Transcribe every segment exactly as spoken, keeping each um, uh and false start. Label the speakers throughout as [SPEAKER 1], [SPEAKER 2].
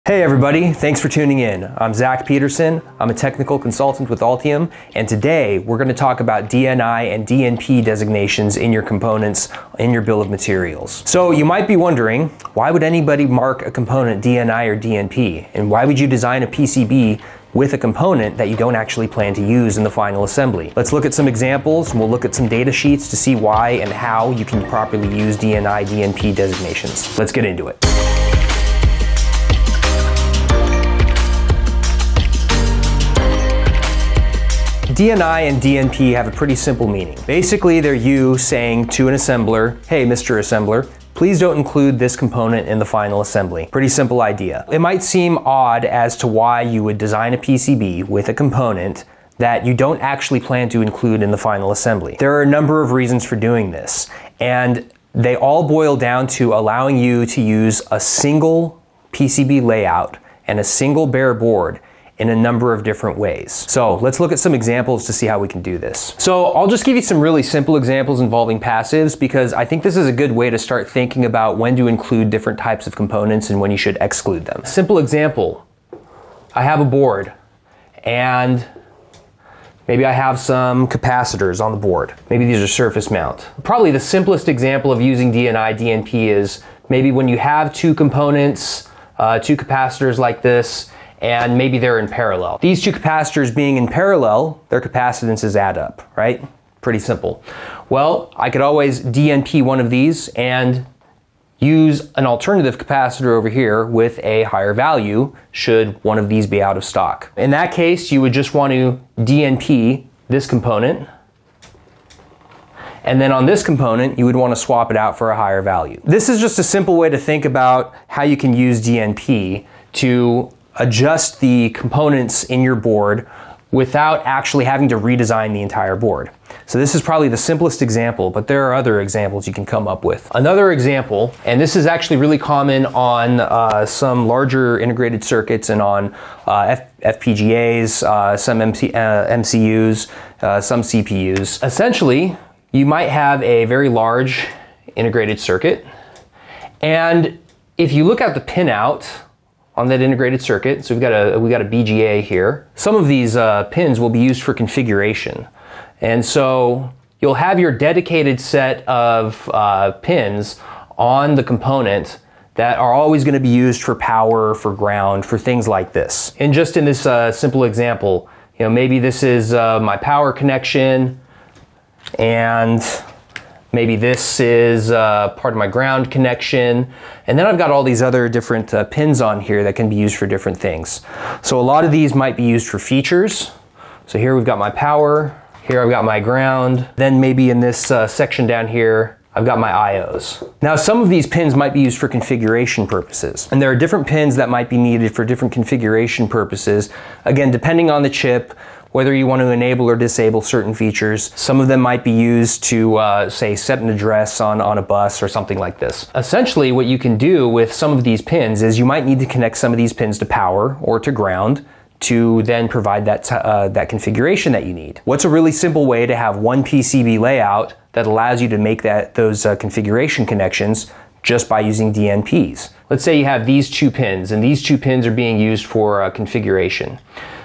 [SPEAKER 1] Hey everybody, thanks for tuning in. I'm Zach Peterson. I'm a technical consultant with Altium, and today we're going to talk about D N I and D N P designations in your components in your bill of materials. So you might be wondering, why would anybody mark a component D N I or D N P? And why would you design a P C B with a component that you don't actually plan to use in the final assembly? Let's look at some examples, and we'll look at some data sheets to see why and how you can properly use D N I D N P designations. Let's get into it. D N I and D N P have a pretty simple meaning. Basically, they're you saying to an assembler, hey, Mister Assembler, please don't include this component in the final assembly. Pretty simple idea. It might seem odd as to why you would design a P C B with a component that you don't actually plan to include in the final assembly. There are a number of reasons for doing this, and they all boil down to allowing you to use a single P C B layout and a single bare board in a number of different ways. So let's look at some examples to see how we can do this. So I'll just give you some really simple examples involving passives because I think this is a good way to start thinking about when to include different types of components and when you should exclude them. Simple example, I have a board and maybe I have some capacitors on the board. Maybe these are surface mount. Probably the simplest example of using D N I D N P is maybe when you have two components, uh, two capacitors like this, and maybe they're in parallel. These two capacitors being in parallel, their capacitances add up, right? Pretty simple. Well, I could always D N P one of these and use an alternative capacitor over here with a higher value should one of these be out of stock. In that case, you would just want to D N P this component, and then on this component, you would want to swap it out for a higher value. This is just a simple way to think about how you can use D N P to adjust the components in your board without actually having to redesign the entire board. So this is probably the simplest example, but there are other examples you can come up with. Another example, and this is actually really common on uh, some larger integrated circuits and on uh, F FPGAs, uh, some M C uh, M C Us, uh, some C P Us. Essentially, you might have a very large integrated circuit, and if you look at the pinout on that integrated circuit, so we've got a we got a B G A here. Some of these uh, pins will be used for configuration, and so you'll have your dedicated set of uh, pins on the component that are always going to be used for power, for ground, for things like this. And just in this uh, simple example, you know, maybe this is uh, my power connection, and maybe this is uh, part of my ground connection. And then I've got all these other different uh, pins on here that can be used for different things. So a lot of these might be used for features. So here we've got my power, here I've got my ground, then maybe in this uh, section down here, I've got my I Os. Now some of these pins might be used for configuration purposes. And there are different pins that might be needed for different configuration purposes. Again, depending on the chip, whether you want to enable or disable certain features. Some of them might be used to, uh, say, set an address on, on a bus or something like this. Essentially, what you can do with some of these pins is you might need to connect some of these pins to power or to ground to then provide that, uh, that configuration that you need. What's a really simple way to have one P C B layout that allows you to make that, those uh, configuration connections just by using D N Ps? Let's say you have these two pins, and these two pins are being used for uh, configuration.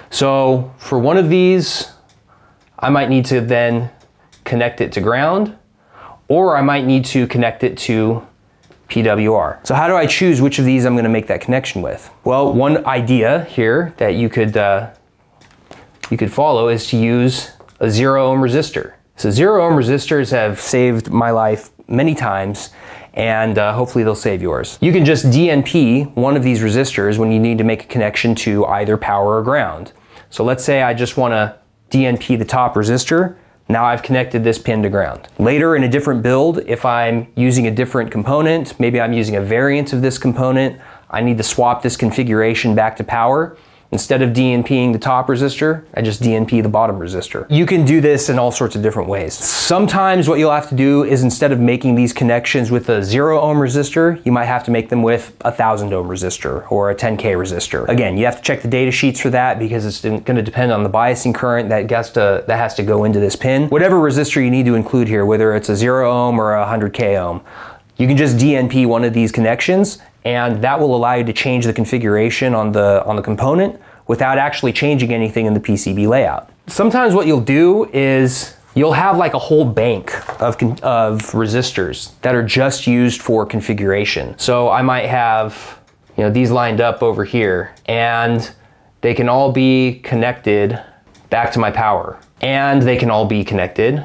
[SPEAKER 1] So for one of these, I might need to then connect it to ground, or I might need to connect it to P W R. So how do I choose which of these I'm going to make that connection with? Well, one idea here that you could uh, you could follow is to use a zero ohm resistor. So zero ohm resistors have saved my life many times, and uh, hopefully they'll save yours. You can just D N P one of these resistors when you need to make a connection to either power or ground. So let's say I just want to D N P the top resistor. Now I've connected this pin to ground. Later in a different build, if I'm using a different component, maybe I'm using a variant of this component, I need to swap this configuration back to power. Instead of DNPing the top resistor, I just D N P the bottom resistor. You can do this in all sorts of different ways. Sometimes what you'll have to do is, instead of making these connections with a zero ohm resistor, you might have to make them with a thousand ohm resistor or a ten K resistor. Again, you have to check the data sheets for that because it's going to depend on the biasing current that has to, that has to go into this pin. Whatever resistor you need to include here, whether it's a zero ohm or a one hundred K ohm, You can just D N P one of these connections, and that will allow you to change the configuration on the, on the component without actually changing anything in the P C B layout. Sometimes what you'll do is you'll have like a whole bank of, of resistors that are just used for configuration. So I might have, you know, these lined up over here, and they can all be connected back to my power. And they can all be connected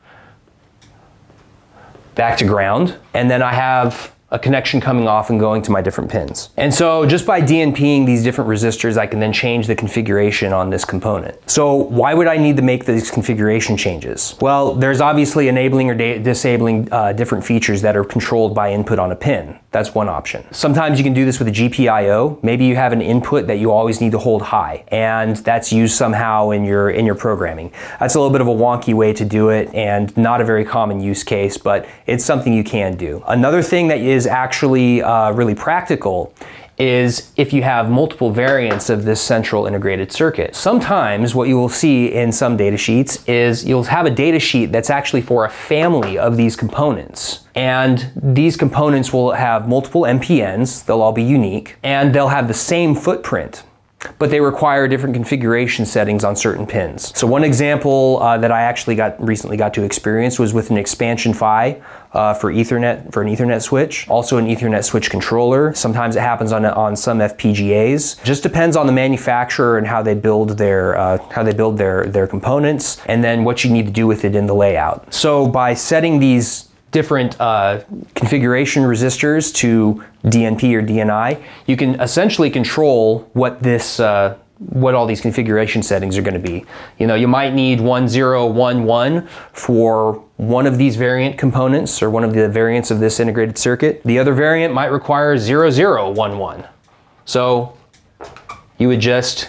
[SPEAKER 1] back to ground. And then I have a connection coming off and going to my different pins. And so just by DNPing these different resistors, I can then change the configuration on this component. So why would I need to make these configuration changes? Well, there's obviously enabling or disabling uh, different features that are controlled by input on a pin. That's one option. Sometimes you can do this with a G P I O. Maybe you have an input that you always need to hold high, and that's used somehow in your in your programming. That's a little bit of a wonky way to do it and not a very common use case, but it's something you can do. Another thing that is actually uh, really practical is if you have multiple variants of this central integrated circuit. Sometimes what you will see in some data sheets is you'll have a data sheet that's actually for a family of these components. And these components will have multiple M P Ns, they'll all be unique, and they'll have the same footprint, but they require different configuration settings on certain pins. So one example uh, that I actually got recently got to experience was with an expansion PHY uh, for Ethernet, for an Ethernet switch, also an Ethernet switch controller. Sometimes it happens on on some F P G As. Just depends on the manufacturer and how they build their uh, how they build their their components, and then what you need to do with it in the layout. So by setting these different uh, configuration resistors to D N P or D N I, you can essentially control what this, uh, what all these configuration settings are going to be. You know, you might need one zero one one for one of these variant components or one of the variants of this integrated circuit. The other variant might require zero zero one one. So you would just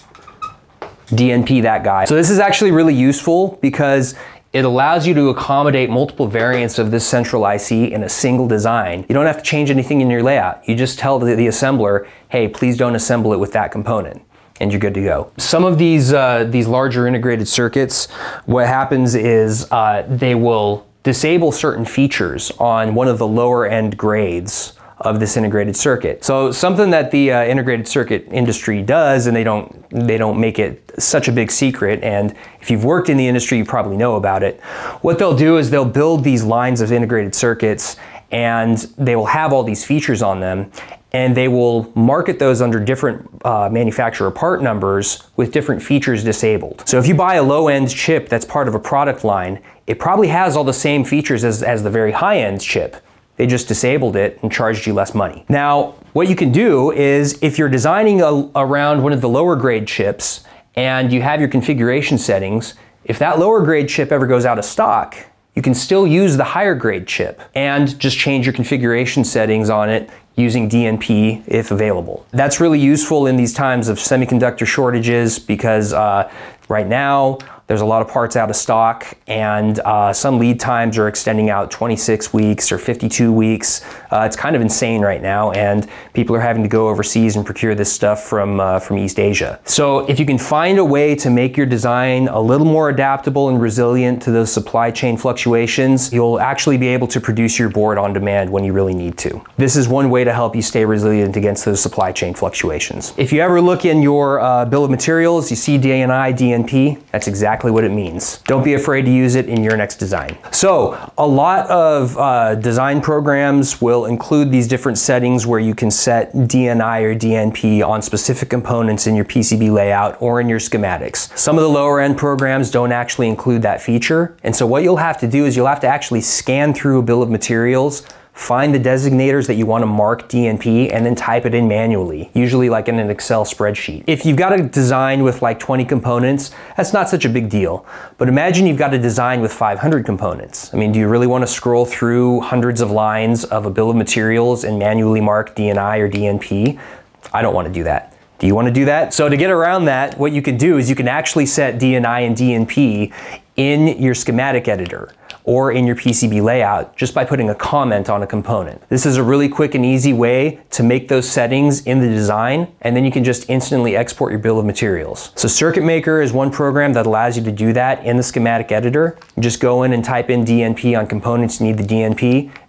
[SPEAKER 1] D N P that guy. So this is actually really useful because it allows you to accommodate multiple variants of this central I C in a single design. You don't have to change anything in your layout. You just tell the, the assembler, hey, please don't assemble it with that component, and you're good to go. Some of these, uh, these larger integrated circuits, what happens is uh, they will disable certain features on one of the lower end grades of this integrated circuit. So something that the uh, integrated circuit industry does, and they don't they don't make it such a big secret, and if you've worked in the industry you probably know about it, what they'll do is they'll build these lines of integrated circuits, and they will have all these features on them, and they will market those under different uh, manufacturer part numbers with different features disabled. So if you buy a low-end chip that's part of a product line, it probably has all the same features as, as the very high-end chip. They just disabled it and charged you less money. Now, what you can do is if you're designing a, around one of the lower grade chips and you have your configuration settings, if that lower grade chip ever goes out of stock, you can still use the higher grade chip and just change your configuration settings on it using D N P if available. That's really useful in these times of semiconductor shortages because uh, right now, there's a lot of parts out of stock, and uh, some lead times are extending out twenty-six weeks or fifty-two weeks. Uh, it's kind of insane right now, and people are having to go overseas and procure this stuff from, uh, from East Asia. So if you can find a way to make your design a little more adaptable and resilient to those supply chain fluctuations, you'll actually be able to produce your board on demand when you really need to. This is one way to help you stay resilient against those supply chain fluctuations. If you ever look in your uh, bill of materials, you see D N I, D N P, that's exactly what it means. Don't be afraid to use it in your next design. So a lot of uh, design programs will include these different settings where you can set D N I or D N P on specific components in your P C B layout or in your schematics. Some of the lower end programs don't actually include that feature, and so what you'll have to do is you'll have to actually scan through a bill of materials, find the designators that you want to mark D N P, and then type it in manually, usually like in an Excel spreadsheet. If you've got a design with like twenty components, that's not such a big deal. But imagine you've got a design with five hundred components. I mean, do you really want to scroll through hundreds of lines of a bill of materials and manually mark D N I or D N P? I don't want to do that. Do you want to do that? So to get around that, what you can do is you can actually set D N I and D N P in your schematic editor or in your P C B layout just by putting a comment on a component. This is a really quick and easy way to make those settings in the design, and then you can just instantly export your bill of materials. So CircuitMaker is one program that allows you to do that in the schematic editor. You just go in and type in D N P on components you need the D N P, and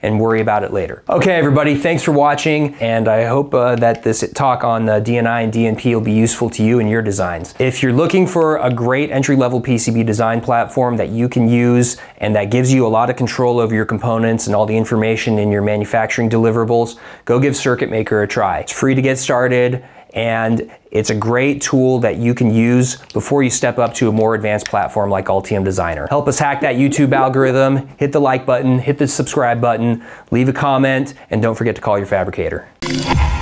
[SPEAKER 1] and worry about it later. Okay, everybody, thanks for watching, and I hope uh, that this talk on uh, D N I and D N P will be useful to you in your designs. If you're looking for a great entry-level P C B design platform that you can use and that gives you a lot of control over your components and all the information in your manufacturing deliverables, go give CircuitMaker a try. It's free to get started, and it's a great tool that you can use before you step up to a more advanced platform like Altium Designer. Help us hack that YouTube algorithm, hit the like button, hit the subscribe button, leave a comment, and don't forget to call your fabricator.